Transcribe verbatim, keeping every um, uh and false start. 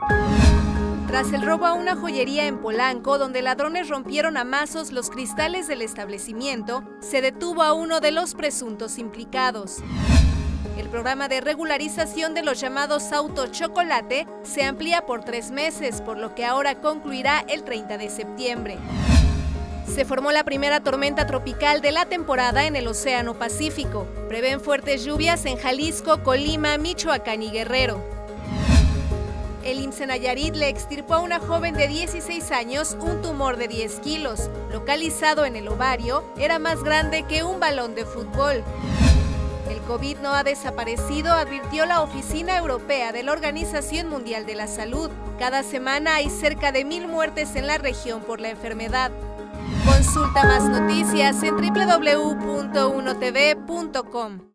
Tras el robo a una joyería en Polanco, donde ladrones rompieron a mazos los cristales del establecimiento, se detuvo a uno de los presuntos implicados. El programa de regularización de los llamados autos chocolate se amplía por tres meses, por lo que ahora concluirá el treinta de septiembre. Se formó la primera tormenta tropical de la temporada en el Océano Pacífico. Prevén fuertes lluvias en Jalisco, Colima, Michoacán y Guerrero. El I M S S en Nayarit le extirpó a una joven de dieciséis años un tumor de diez kilos. Localizado en el ovario, era más grande que un balón de fútbol. El COVID no ha desaparecido, advirtió la Oficina Europea de la Organización Mundial de la Salud. Cada semana hay cerca de mil muertes en la región por la enfermedad. Consulta más noticias en doble u doble u doble u punto uno t v punto com.